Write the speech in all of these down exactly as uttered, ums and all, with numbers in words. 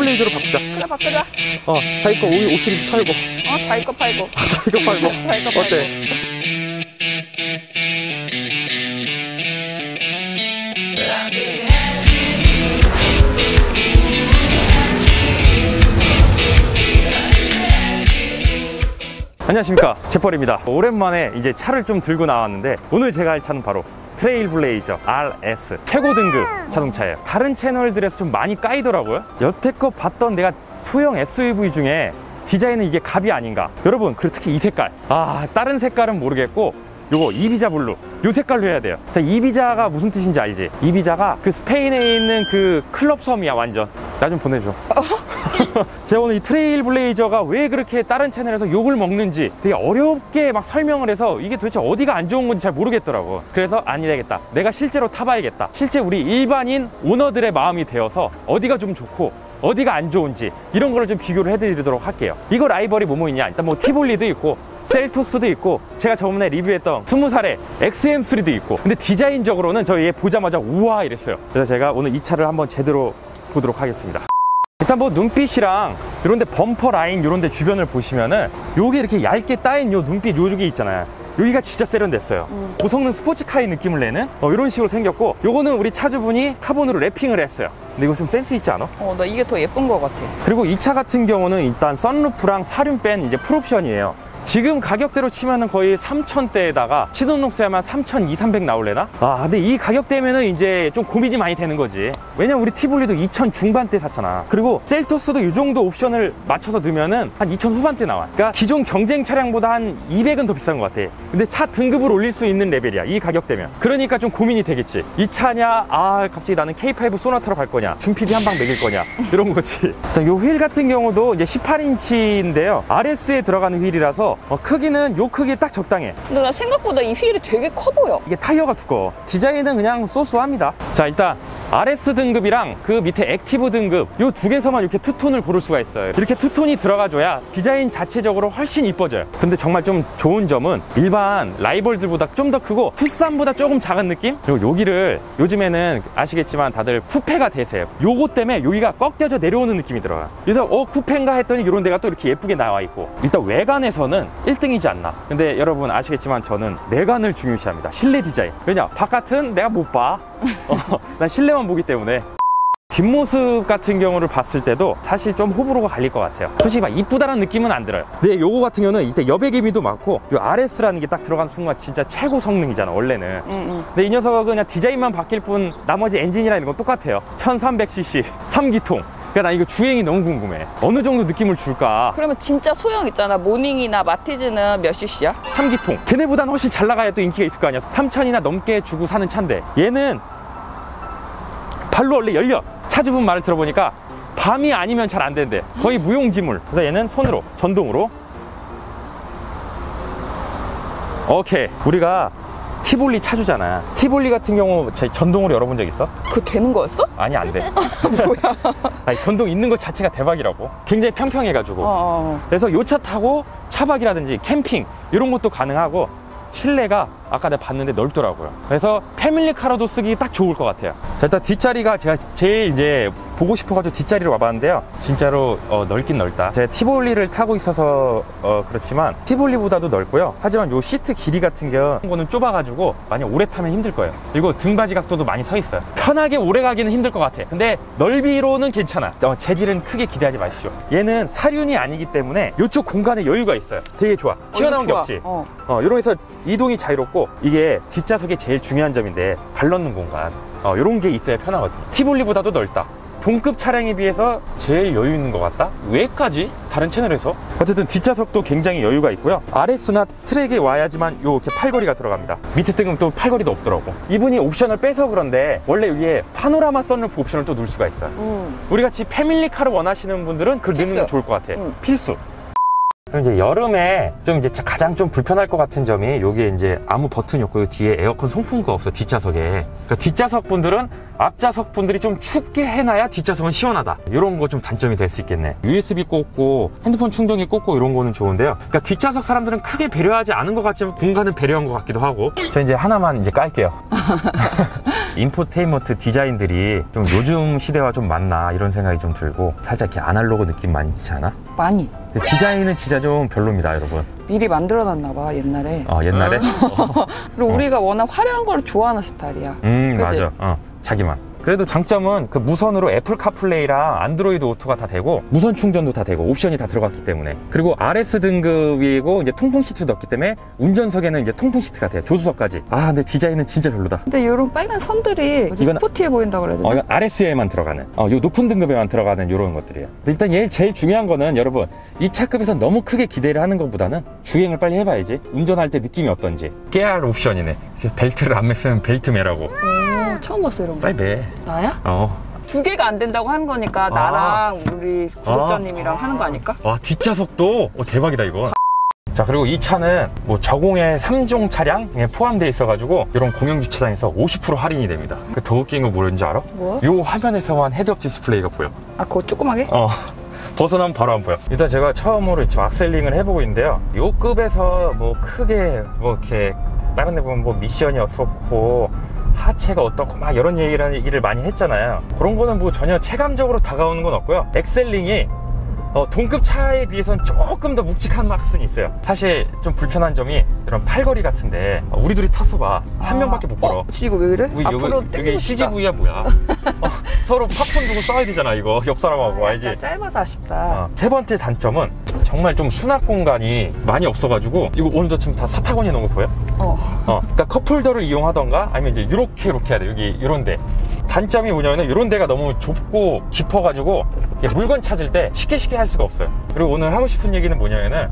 블레이저로 바꾸자. 그래, 바꾸자. 어, 자기 거 오십일 팔고. 어, 자기 거 팔고. 아, 자기 거 팔고. 자기 거 팔고. 어때? 안녕하십니까, 제펄입니다. 오랜만에 이제 차를 좀 들고 나왔는데 오늘 제가 할 차는 바로 트레일블레이저 알에스 최고 등급 자동차예요. 다른 채널들에서 좀 많이 까이더라고요. 여태껏 봤던 내가 소형 에스유브이 중에 디자인은 이게 갑이 아닌가. 여러분, 그리고 특히 이 색깔, 아 다른 색깔은 모르겠고 요거 이비자 블루, 요 색깔로 해야 돼요. 자, 이비자가 무슨 뜻인지 알지? 이비자가 그 스페인에 있는 그 클럽 섬이야. 완전. 나 좀 보내줘. 제가 오늘 이 트레일블레이저가 왜 그렇게 다른 채널에서 욕을 먹는지 되게 어렵게 막 설명을 해서 이게 도대체 어디가 안 좋은 건지 잘 모르겠더라고. 그래서 아니 되겠다, 내가 실제로 타봐야겠다. 실제 우리 일반인 오너들의 마음이 되어서 어디가 좀 좋고 어디가 안 좋은지 이런 거를 좀 비교를 해드리도록 할게요. 이거 라이벌이 뭐뭐 있냐? 일단 뭐 티볼리도 있고 셀토스도 있고 제가 저번에 리뷰했던 스무 살의 엑스엠 쓰리도 있고, 근데 디자인적으로는 저 얘 보자마자 우와 이랬어요. 그래서 제가 오늘 이 차를 한번 제대로 보도록 하겠습니다. 일단 뭐 눈빛이랑 이런데 범퍼 라인 이런데 주변을 보시면은 요게 이렇게 얇게 따인 요 눈빛 요쪽에 있잖아요. 여기가 진짜 세련됐어요. 음. 고성능 스포츠카의 느낌을 내는 어, 이런 식으로 생겼고, 요거는 우리 차주분이 카본으로 랩핑을 했어요. 근데 이거 좀 센스 있지 않아? 어, 나 이게 더 예쁜 것 같아. 그리고 이 차 같은 경우는 일단 선루프랑 사륜 뺀 이제 풀옵션이에요. 지금 가격대로 치면은 거의 삼천대에다가 신혼록세야만 삼천이백, 삼백 나올래나? 아, 근데 이 가격대면은 이제 좀 고민이 많이 되는 거지. 왜냐면 우리 티볼리도 이천 중반대 샀잖아. 그리고 셀토스도 이 정도 옵션을 맞춰서 넣으면은 한 이천 후반대 나와. 그러니까 기존 경쟁 차량보다 한 이백은 더 비싼 것 같아. 근데 차 등급을 올릴 수 있는 레벨이야, 이 가격대면. 그러니까 좀 고민이 되겠지. 이 차냐, 아 갑자기 나는 케이 파이브 소나타로 갈 거냐, 준피디 한 방 먹일 거냐, 이런 거지. 요 휠 같은 경우도 이제 십팔 인치인데요 알에스에 들어가는 휠이라서 어, 크기는 요 크기에 딱 적당해. 근데 나 생각보다 이 휠이 되게 커 보여. 이게 타이어가 두꺼워. 디자인은 그냥 쏘쏘합니다. 자, 일단 알에스 등급이랑 그 밑에 액티브 등급 요 두 개서만 이렇게 투톤을 고를 수가 있어요. 이렇게 투톤이 들어가줘야 디자인 자체적으로 훨씬 이뻐져요. 근데 정말 좀 좋은 점은 일반 라이벌들보다 좀 더 크고 투싼보다 조금 작은 느낌? 그리고 여기를 요즘에는 아시겠지만 다들 쿠페가 대세요. 요거 때문에 여기가 꺾여져 내려오는 느낌이 들어요. 그래서 어 쿠페인가 했더니 이런 데가 또 이렇게 예쁘게 나와 있고, 일단 외관에서는 일 등이지 않나. 근데 여러분 아시겠지만 저는 내관을 중요시합니다. 실내 디자인. 왜냐, 바깥은 내가 못 봐. 어, 난 실내만 보기 때문에. 뒷모습 같은 경우를 봤을 때도 사실 좀 호불호가 갈릴 것 같아요. 솔직히 막 이쁘다는 느낌은 안 들어요. 근데 요거 같은 경우는 이때 여백이미도 많고, 요 알에스라는 게 딱 들어간 순간 진짜 최고 성능이잖아 원래는. 음, 음. 근데 이 녀석은 그냥 디자인만 바뀔 뿐 나머지 엔진이랑 이런 건 똑같아요. 천삼백 씨씨 삼 기통. 그러니까 나 이거 주행이 너무 궁금해. 어느 정도 느낌을 줄까? 그러면 진짜 소형 있잖아, 모닝이나 마티즈는 몇 씨씨야? 삼 기통. 걔네보단 훨씬 잘 나가야 또 인기가 있을 거 아니야. 삼천이나 넘게 주고 사는 차인데 얘는 발로 원래 열려. 차주분 말을 들어보니까 밤이 아니면 잘 안 된대. 거의 무용지물. 그래서 얘는 손으로, 전동으로. 오케이. 우리가 티볼리 차주잖아. 티볼리 같은 경우 전동으로 열어본 적 있어? 그거 되는 거였어? 아니, 안 돼. 뭐야? 아니, 전동 있는 것 자체가 대박이라고. 굉장히 평평해가지고. 어. 그래서 요 차 타고 차박이라든지 캠핑 이런 것도 가능하고, 실내가 아까 내가 봤는데 넓더라고요. 그래서 패밀리카로도 쓰기 딱 좋을 것 같아요. 자, 일단 뒷자리가 제가 제일 이제 보고 싶어가지고 뒷자리로 와봤는데요, 진짜로 어, 넓긴 넓다. 제가 티볼리를 타고 있어서 어, 그렇지만 티볼리보다도 넓고요. 하지만 요 시트 길이 같은 경우는 좁아가지고 만약 오래 타면 힘들 거예요. 그리고 등받이 각도도 많이 서 있어요. 편하게 오래 가기는 힘들 것 같아. 근데 넓이로는 괜찮아. 어, 재질은 크게 기대하지 마십시오. 얘는 사륜이 아니기 때문에 이쪽 공간에 여유가 있어요. 되게 좋아. 튀어나온 게 없지. 어. 어, 이러면서 이동이 자유롭고, 이게 뒷좌석의 제일 중요한 점인데 발 넣는 공간, 어, 이런 게 있어야 편하거든요. 티볼리보다도 넓다. 동급 차량에 비해서 제일 여유 있는 것 같다? 왜까지? 다른 채널에서? 어쨌든 뒷좌석도 굉장히 여유가 있고요. 알에스나 트랙에 와야지만 이렇게 팔걸이가 들어갑니다. 밑에 등은 또 팔걸이도 없더라고. 이분이 옵션을 빼서 그런데 원래 여기에 파노라마 선루프 옵션을 또 넣을 수가 있어요. 음. 우리같이 패밀리카를 원하시는 분들은 그걸 넣는 게 좋을 것 같아. 음. 필수. 그럼 이제 여름에 좀 이제 가장 좀 불편할 것 같은 점이, 여기에 이제 아무 버튼이 없고 뒤에 에어컨 송풍구가 없어, 뒷좌석에. 그러니까 뒷좌석 분들은 앞좌석 분들이 좀 춥게 해놔야 뒷좌석은 시원하다. 이런 거 좀 단점이 될 수 있겠네. 유에스비 꽂고 핸드폰 충전기 꽂고 이런 거는 좋은데요. 그러니까 뒷좌석 사람들은 크게 배려하지 않은 것 같지만 공간은 배려한 것 같기도 하고. 저 이제 하나만 이제 깔게요. 인포테인먼트 디자인들이 좀 요즘 시대와 좀 맞나 이런 생각이 좀 들고 살짝 이렇게 아날로그 느낌 많이 있지 않아? 많이. 근데 디자인은 진짜 좀 별로입니다, 여러분. 미리 만들어놨나 봐, 옛날에. 어, 옛날에? 어. 그리고 어. 우리가 워낙 화려한 걸 좋아하는 스타일이야. 음, 그치? 맞아. 어, 자기만. 그래도 장점은 그 무선으로 애플 카플레이랑 안드로이드 오토가 다 되고 무선 충전도 다 되고 옵션이 다 들어갔기 때문에, 그리고 알에스 등급이고 이제 통풍 시트도 없기 때문에 운전석에는 이제 통풍 시트가 돼요. 조수석까지. 아, 근데 디자인은 진짜 별로다. 근데 이런 빨간 선들이 이건- 스포티해 보인다 그래야 되나? 어, 이건 알에스에만 들어가는, 어, 요 높은 등급에만 들어가는 이런 것들이에요. 근데 일단 얘 제일 중요한 거는 여러분, 이 차급에서 너무 크게 기대를 하는 것보다는 주행을 빨리 해봐야지 운전할 때 느낌이 어떤지. 깨알 옵션이네. 벨트를 안 맸으면 벨트 매라고. 오, 처음 봤어 이런 거. 빨리 매. 나야? 어. 두 개가 안 된다고 하는 거니까 나랑 우리 구독자님이랑 하는 거 아닐까? 와, 뒷좌석도 어, 대박이다 이거. 자, 그리고 이 차는 뭐 저공해 삼 종 차량에 포함되어 있어가지고 이런 공영주차장에서 오십 퍼센트 할인이 됩니다. 그 더 웃긴 거 뭐였는지 알아? 뭐? 요 화면에서만 헤드업 디스플레이가 보여. 아 그거 조그맣게? 어. 벗어나면 바로 안 보여. 일단 제가 처음으로 지금 악셀링을 해보고 있는데요. 요 급에서 뭐 크게 뭐 이렇게 다른 데 보면 뭐 미션이 어떻고 하체가 어떻고 막 이런 얘기를, 얘기를 많이 했잖아요. 그런 거는 뭐 전혀 체감적으로 다가오는 건 없고요. 엑셀링이 어, 동급 차에 비해서는 조금 더 묵직한 맛은 있어요. 사실 좀 불편한 점이 이런 팔걸이 같은데 어, 우리 둘이 탔어 봐. 한 아. 명밖에 못 걸어. 어? 이거 왜 그래? 우리 앞으로 여기, 땡기고 여기 싶다. 씨지브이야 뭐야. 어, 서로 팝콘 두고 싸워야 되잖아 이거. 옆 사람하고. 알지? 약간 짧아서 아쉽다. 어, 세 번째 단점은 정말 좀 수납 공간이 많이 없어가지고, 이거 오늘도 지금 다 사타구니 넣은 거 보여? 어. 어, 그러니까 컵홀더를 이용하던가 아니면 이제 이렇게 이렇게 해야 돼. 여기 이런데. 단점이 뭐냐면 이런 데가 너무 좁고 깊어가지고 이게 물건 찾을 때 쉽게 쉽게 할 수가 없어요. 그리고 오늘 하고 싶은 얘기는 뭐냐면은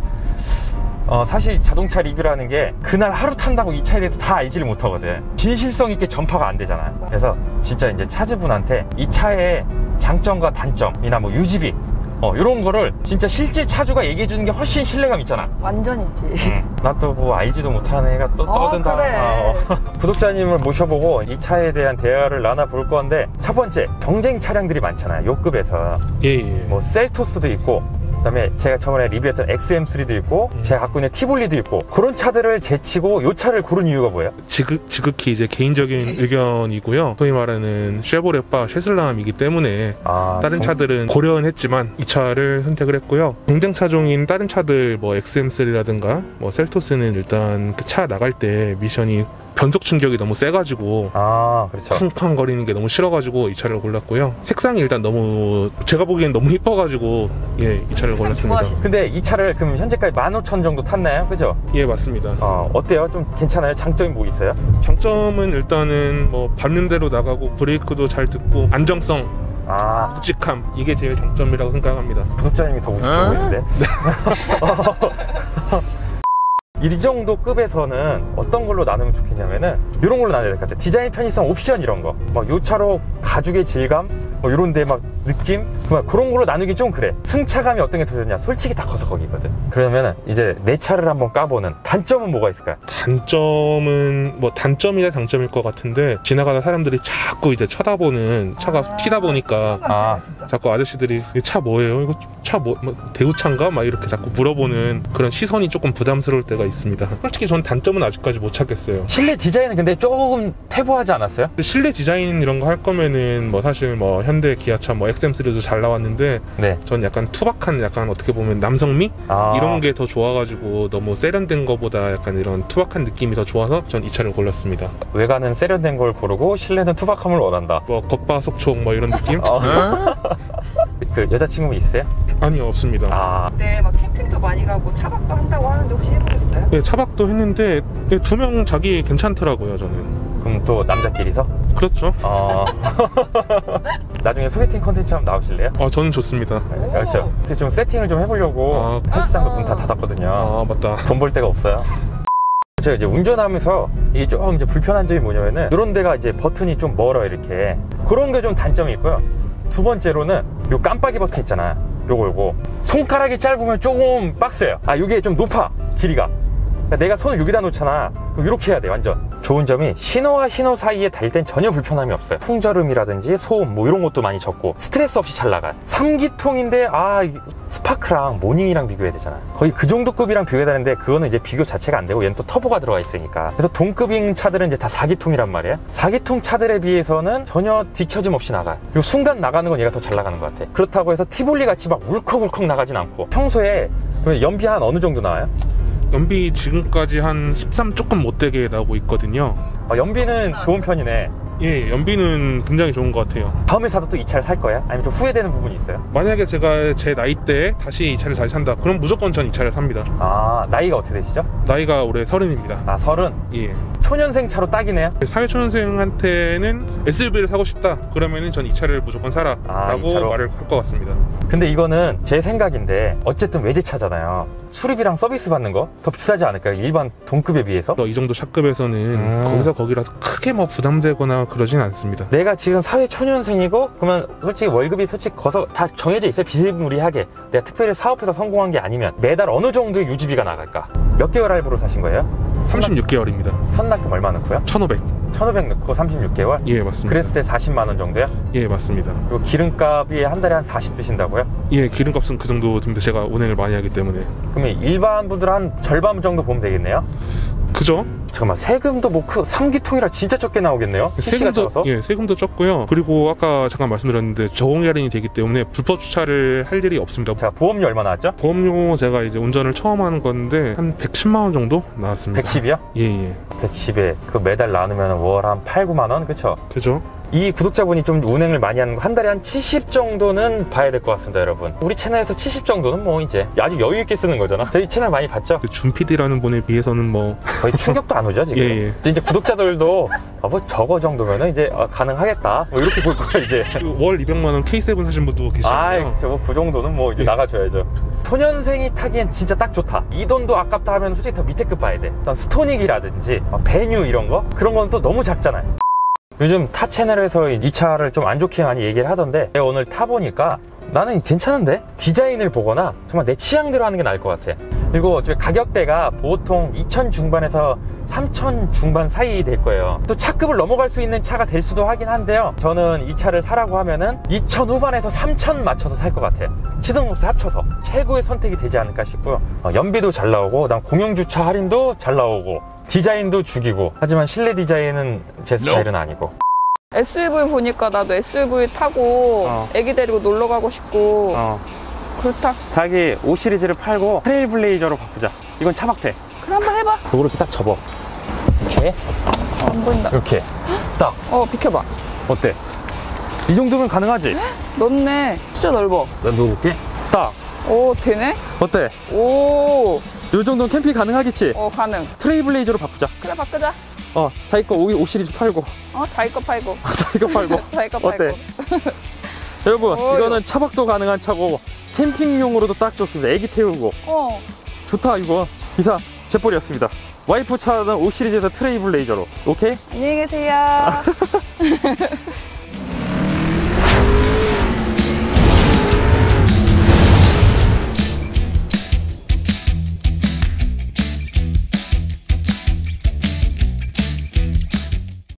어, 사실 자동차 리뷰라는 게 그날 하루 탄다고 이 차에 대해서 다 알지를 못하거든. 진실성 있게 전파가 안 되잖아. 그래서 진짜 이제 차주분한테 이 차의 장점과 단점이나 뭐 유지비 어, 이런 거를 진짜 실제 차주가 얘기해 주는 게 훨씬 신뢰감 있잖아. 완전 있지. 응. 나 또 뭐 알지도 못하는 애가 또 어, 떠든다. 그래. 어. 구독자님을 모셔보고 이 차에 대한 대화를 나눠볼 건데, 첫 번째, 경쟁 차량들이 많잖아요. 요 급에서. 예, 예. 뭐 셀토스도 있고, 그다음에 제가 저번에 리뷰했던 엑스엠 쓰리도 있고, 제가 갖고 있는 티볼리도 있고, 그런 차들을 제치고 요 차를 고른 이유가 뭐예요? 지극, 지극히 이제 개인적인 의견이고요. 소위 말하는 쉐보레바 쉐슬람이기 때문에 아, 다른 정- 차들은 고려는 했지만 이 차를 선택을 했고요. 경쟁 차종인 다른 차들 뭐 엑스엠 쓰리라든가 뭐 셀토스는 일단 그 차 나갈 때 미션이 변속 충격이 너무 세가지고 아, 그렇죠. 쿵쾅 거리는 게 너무 싫어가지고 이 차를 골랐고요. 색상이 일단 너무 제가 보기엔 너무 이뻐가지고 예, 이 차를 골랐습니다. 좋아하시- 근데 이 차를 그럼 현재까지 만 오천 정도 탔나요? 그죠? 예, 맞습니다. 어, 어때요? 좀 괜찮아요? 장점이 뭐 있어요? 장점은 일단은 뭐 밟는 대로 나가고 브레이크도 잘 듣고 안정성, 아, 묵직함, 이게 제일 장점이라고 생각합니다. 구독자님이 더 우습게 보이는데? 이 정도 급에서는 어떤 걸로 나누면 좋겠냐면은 이런 걸로 나눠야 될 것 같아요. 디자인, 편의성, 옵션 이런 거. 막 요 차로 가죽의 질감, 뭐 이런 데 막 느낌? 그만 그런 걸로 나누기 좀 그래. 승차감이 어떤 게 더 좋냐? 솔직히 다 커서 거기거든. 그러면은 이제 내 차를 한번 까보는 단점은 뭐가 있을까요? 단점은 뭐 단점이나 장점일 것 같은데 지나가다 사람들이 자꾸 이제 쳐다보는 차가 아, 튀다 보니까 아. 진짜. 자꾸 아저씨들이 이 차 뭐예요? 이거 차 뭐, 뭐 대우차인가? 막 이렇게 자꾸 물어보는 그런 시선이 조금 부담스러울 때가 있습니다. 솔직히 전 단점은 아직까지 못 찾겠어요. 실내 디자인은 근데 조금 퇴보하지 않았어요? 근데 실내 디자인 이런 거 할 거면은 뭐 사실 뭐 현대 기아차 뭐 엑스엠 쓰리도 잘 나왔는데 네. 전 약간 투박한 약간 어떻게 보면 남성미? 아. 이런 게 더 좋아가지고 너무 세련된 거보다 약간 이런 투박한 느낌이 더 좋아서 전 이 차를 골랐습니다. 외관은 세련된 걸 고르고 실내는 투박함을 원한다. 뭐 겉바속촉 뭐 이런 느낌? 어. 그 여자친구 있어요? 아니요, 없습니다. 아, 네, 막 캠핑도 많이 가고 차박도 한다고 하는데 혹시 해보셨어요? 네, 차박도 했는데 두 명 자기 괜찮더라고요, 저는. 그럼 또 남자끼리서? 그렇죠. 어. 나중에 소개팅 컨텐츠 한번 나오실래요? 아, 저는 좋습니다. 네, 그렇죠. 근데 좀 세팅을 좀 해보려고 아. 헬스장도 문 다 닫았거든요. 아, 맞다. 돈 벌 데가 없어요. 제가 이제 운전하면서 이게 좀 이제 불편한 점이 뭐냐면은 이런 데가 이제 버튼이 좀 멀어 이렇게. 그런 게 좀 단점이 있고요. 두 번째로는 요 깜빡이 버튼 있잖아. 요거 요거. 손가락이 짧으면 조금 빡세요. 아, 요게 좀 높아. 길이가. 그러니까 내가 손을 여기다 놓잖아. 그럼 이렇게 해야 돼. 완전 좋은 점이 신호와 신호 사이에 달릴 땐 전혀 불편함이 없어요. 풍절음이라든지 소음 뭐 이런 것도 많이 적고 스트레스 없이 잘 나가요. 삼 기통인데 아 스파크랑 모닝이랑 비교해야 되잖아. 거의 그 정도 급이랑 비교해야 되는데 그거는 이제 비교 자체가 안 되고 얘는 또 터보가 들어가 있으니까. 그래서 동급인 차들은 이제 다 사 기통이란 말이에요. 사 기통 차들에 비해서는 전혀 뒤처짐 없이 나가요. 그리고 순간 나가는 건 얘가 더 잘 나가는 것 같아. 그렇다고 해서 티볼리 같이 막 울컥울컥 나가진 않고. 평소에 연비 한 어느 정도 나와요? 연비 지금까지 한 십삼 조금 못되게 나오고 있거든요. 아, 연비는 좋은 편이네. 예, 연비는 굉장히 좋은 것 같아요. 다음에 사도 또 이 차를 살 거야? 아니면 좀 후회되는 부분이 있어요? 만약에 제가 제 나이 때 다시 이 차를 다시 산다, 그럼 무조건 전 이 차를 삽니다. 아, 나이가 어떻게 되시죠? 나이가 올해 서른입니다. 아, 서른? 예. 초년생 차로 딱이네요? 사회초년생한테는 에스유브이를 사고 싶다, 그러면은 전 이 차를 무조건 사라 아, 라고 이 차로? 말을 할 것 같습니다. 근데 이거는 제 생각인데 어쨌든 외제차잖아요. 수리비랑 서비스 받는 거 더 비싸지 않을까요? 일반 동급에 비해서? 이 정도 차급에서는 음. 거기서 거기라서 크게 뭐 부담되거나 그러진 않습니다. 내가 지금 사회 초년생이고 그러면 솔직히 월급이 솔직히 거서 다 정해져 있어요. 비스무리하게 내가 특별히 사업해서 성공한 게 아니면 매달 어느 정도의 유지비가 나갈까? 몇 개월 할부로 사신 거예요? 삼십육 개월입니다. 선납금 얼마 넣고요? 천오백. 천오백 넣고 삼십육 개월? 예, 맞습니다. 그랬을 때 사십만 원 정도요? 예, 맞습니다. 그리고 기름값이 한 달에 한 사십 드신다고요? 예, 기름값은 그 정도 듭니다. 제가 운행을 많이 하기 때문에. 그러면 일반 분들 한 절반 정도 보면 되겠네요? 그죠? 잠깐만, 세금도 뭐 크, 삼 기통이라 진짜 적게 나오겠네요? 씨씨가 적어서? 예, 세금도 적고요. 그리고 아까 잠깐 말씀드렸는데 적용 할인이 되기 때문에 불법 주차를 할 일이 없습니다. 자, 보험료 얼마 나왔죠? 보험료 제가 이제 운전을 처음 하는 건데 한 백십만 원 정도 나왔습니다. 백십이요? 예, 예. 백십에 그 매달 나누면 월 한 팔, 구만 원? 그쵸? 그죠? 이 구독자분이 좀 운행을 많이 하는 거 한 달에 한 칠십 정도는 봐야 될 것 같습니다, 여러분. 우리 채널에서 칠십 정도는 뭐 이제 아주 여유 있게 쓰는 거잖아. 저희 채널 많이 봤죠? 그 준피디라는 분에 비해서는 뭐 거의 충격도 안 오죠, 지금? 예, 예. 이제 구독자들도 아, 뭐 저거 정도면은 이제 아, 가능하겠다. 뭐 이렇게 볼 거야, 이제. 그 월 이백만 원 케이 세븐 사신 분도 계시잖아요. 아, 저거 그 정도는 뭐 이제 예. 나가줘야죠. 초년생이 타기엔 진짜 딱 좋다. 이 돈도 아깝다 하면 솔직히 더 밑에 급 봐야 돼. 일단 스토닉이라든지 베뉴 이런 거? 그런 건 또 너무 작잖아요. 요즘 타 채널에서 이 차를 좀 안 좋게 많이 얘기를 하던데 내가 오늘 타보니까 나는 괜찮은데? 디자인을 보거나 정말 내 취향대로 하는 게 나을 것 같아. 그리고 어차피 가격대가 보통 이천 중반에서 삼천 중반 사이 될 거예요. 또 차급을 넘어갈 수 있는 차가 될 수도 하긴 한데요. 저는 이 차를 사라고 하면은 이천 후반에서 삼천 맞춰서 살 것 같아요. 시동값을 합쳐서 최고의 선택이 되지 않을까 싶고요. 어, 연비도 잘 나오고 그다음 공용주차 할인도 잘 나오고 디자인도 죽이고. 하지만 실내 디자인은 제 스타일은 아니고. 에스유브이 보니까 나도 에스유브이 타고 어. 애기 데리고 놀러 가고 싶고 어. 그렇다. 자기 오 시리즈를 팔고 트레일블레이저로 바꾸자. 이건 차박대. 그래, 한번 해봐. 요거 이렇게 딱 접어. 이렇게 안 보인다. 이렇게 딱. 어, 비켜봐. 어때? 이 정도면 가능하지? 넓네. 진짜 넓어. 나 누워볼게. 딱. 오, 되네? 어때? 오, 이 정도면 캠핑 가능하겠지? 어, 가능. 트레이블레이저로 바꾸자. 그래, 바꾸자. 어, 자기 거 오 시리즈 팔고 어, 자기 거 팔고. 자기 거 팔고. 자기 거 팔고. 어때? 여러분, 어휴. 이거는 차박도 가능한 차고 캠핑용으로도 딱 좋습니다. 애기 태우고 어. 좋다. 이거 이사 제벌이었습니다. 와이프 차는 오 시리즈에서 트레이블레이저로. 오케이? 안녕히 계세요.